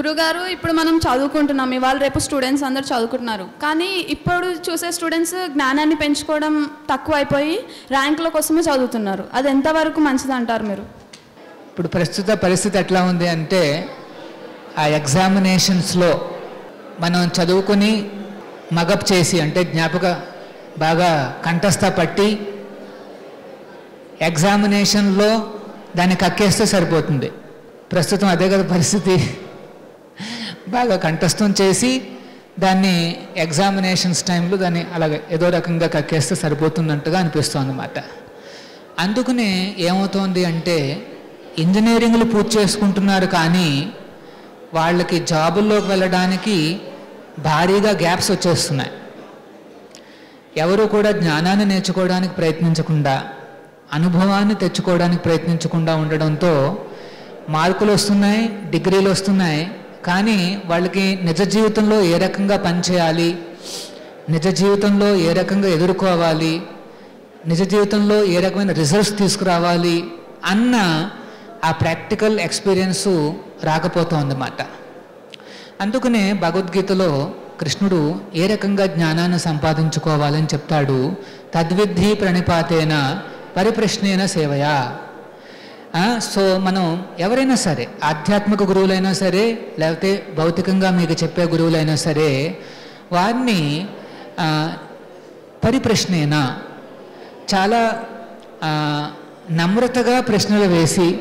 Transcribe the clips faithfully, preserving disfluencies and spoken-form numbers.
గురుగారు ఇప్పుడు మనం చదువుకుంటున్నాం, ఇవాళ రేపు స్టూడెంట్స్ అందరూ చదువుకుంటున్నారు. కానీ ఇప్పుడు చూసే స్టూడెంట్స్ జ్ఞానాన్ని పెంచుకోవడం తక్కువ అయిపోయి ర్యాంకుల కోసమే చదువుతున్నారు. అది ఎంతవరకు మంచిది అంటారు మీరు? ఇప్పుడు ప్రస్తుత పరిస్థితి ఎట్లా ఉంది అంటే, ఆ ఎగ్జామినేషన్స్లో మనం చదువుకుని మగప్ చేసి అంటే జ్ఞాపక బాగా కంఠస్థ పట్టి ఎగ్జామినేషన్లో దాన్ని కక్కేస్తే సరిపోతుంది. ప్రస్తుతం అదే కదా పరిస్థితి. బాగా కంఠస్థం చేసి దాన్ని ఎగ్జామినేషన్స్ టైంలో దాన్ని అలాగే ఏదో రకంగా కక్కేస్తే సరిపోతుందంటగా అనిపిస్తుంది అన్నమాట. అందుకనే ఏమవుతోంది అంటే ఇంజనీరింగ్లు పూర్తి చేసుకుంటున్నారు కానీ వాళ్ళకి జాబుల్లోకి వెళ్ళడానికి భారీగా గ్యాప్స్ వచ్చేస్తున్నాయి. ఎవరు కూడా జ్ఞానాన్ని నేర్చుకోవడానికి ప్రయత్నించకుండా, అనుభవాన్ని తెచ్చుకోవడానికి ప్రయత్నించకుండా ఉండడంతో మార్కులు వస్తున్నాయి, డిగ్రీలు వస్తున్నాయి, కానీ వాళ్ళకి నిజ జీవితంలో ఏ రకంగా పనిచేయాలి, నిజ జీవితంలో ఏ రకంగా ఎదుర్కోవాలి, నిజ జీవితంలో ఏ రకమైన రిజల్ట్స్ తీసుకురావాలి అన్న ఆ ప్రాక్టికల్ ఎక్స్పీరియన్సు రాకపోతుందన్నమాట. అందుకనే భగవద్గీతలో కృష్ణుడు ఏ రకంగా జ్ఞానాన్ని సంపాదించుకోవాలని చెప్తాడు. తద్విద్ధి ప్రణిపాతేన పరిప్రశ్నేన సేవయా. సో మనం ఎవరైనా సరే, ఆధ్యాత్మిక గురువులైనా సరే లేకపోతే భౌతికంగా మీకు చెప్పే గురువులైనా సరే, వారిని పరిప్రశ్నేన చాలా నమ్రతగా ప్రశ్నలు వేసి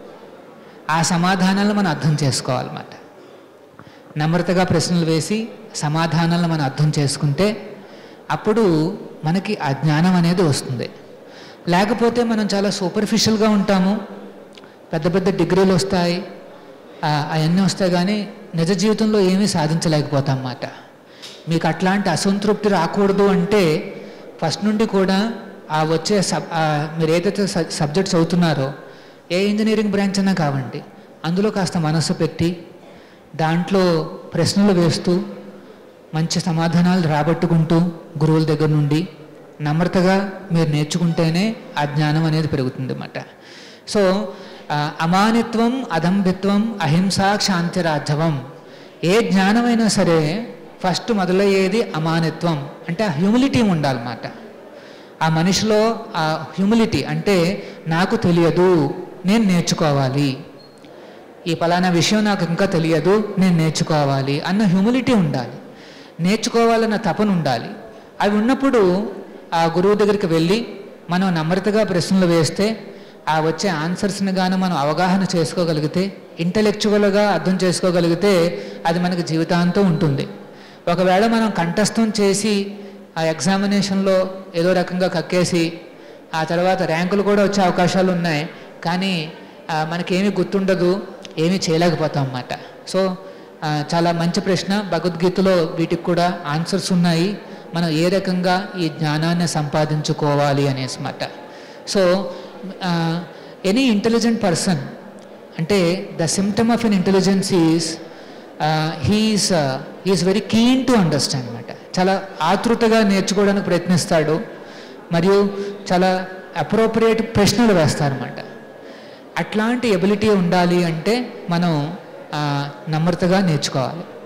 ఆ సమాధానాలను మనం అర్థం చేసుకోవాలన్నమాట. నమ్రతగా ప్రశ్నలు వేసి సమాధానాలను మనం అర్థం చేసుకుంటే అప్పుడు మనకి ఆ జ్ఞానం అనేది వస్తుంది. లేకపోతే మనం చాలా సూపర్ఫిషియల్గా ఉంటాము, పెద్ద పెద్ద డిగ్రీలు వస్తాయి, అవన్నీ వస్తాయి, కానీ నిజ జీవితంలో ఏమీ సాధించలేకపోతాం అన్నమాట. మీకు అట్లాంటి అసంతృప్తి రాకూడదు అంటే ఫస్ట్ నుండి కూడా ఆ వచ్చే సబ్ మీరు ఏదైతే సబ్జెక్ట్స్ చదువుతున్నారో, ఏ ఇంజనీరింగ్ బ్రాంచ్ అయినా కావండి, అందులో కాస్త మనసు పెట్టి దాంట్లో ప్రశ్నలు వేస్తూ మంచి సమాధానాలు రాబట్టుకుంటూ గురువుల దగ్గర నుండి నమ్రతగా మీరు నేర్చుకుంటేనే ఆ జ్ఞానం అనేది పెరుగుతుంది అన్నమాట. సో అమానిత్వం, అదంభిత్వం, అహింస, శాంతిరాజవం. ఏ జ్ఞానమైనా సరే ఫస్ట్ మొదలయ్యేది అమానిత్వం, అంటే ఆ హ్యూమిలిటీ ఉండాలన్నమాట. ఆ మనిషిలో ఆ హ్యూమిలిటీ అంటే నాకు తెలియదు, నేను నేర్చుకోవాలి, ఈ పలానా విషయం నాకు ఇంకా తెలియదు, నేను నేర్చుకోవాలి అన్న హ్యూమిలిటీ ఉండాలి, నేర్చుకోవాలన్న తపన ఉండాలి. అవి ఉన్నప్పుడు ఆ గురువు దగ్గరికి వెళ్ళి మనం నమ్రతగా ప్రశ్నలు వేస్తే ఆ వచ్చే ఆన్సర్స్ని కానీ మనం అవగాహన చేసుకోగలిగితే, ఇంటలెక్చువల్గా అర్థం చేసుకోగలిగితే అది మనకి జీవితాంతం ఉంటుంది. ఒకవేళ మనం కంఠస్థం చేసి ఆ ఎగ్జామినేషన్లో ఏదో రకంగా కక్కేసి ఆ తర్వాత ర్యాంకులు కూడా వచ్చే అవకాశాలు ఉన్నాయి, కానీ మనకేమీ గుర్తుండదు, ఏమీ చేయలేకపోతాం అన్నమాట. సో చాలా మంచి ప్రశ్న. భగవద్గీతలో వీటికి కూడా ఆన్సర్స్ ఉన్నాయి, మనం ఏ రకంగా ఈ జ్ఞానాన్ని సంపాదించుకోవాలి అనేసి అన్నమాట. సో ఎనీ ఇంటెలిజెంట్ పర్సన్ అంటే the symptom of an intelligence is he is he is very keen to understand అన్నమాట. చాలా ఆతృతగా నేర్చుకోవడానికి ప్రయత్నిస్తాడు, మరియు చాలా అప్రోప్రియేట్ ప్రశ్నలు వేస్తారన్నమాట. అట్లాంటి ఎబిలిటీ ఉండాలి అంటే మనం నమ్రతగా నేర్చుకోవాలి.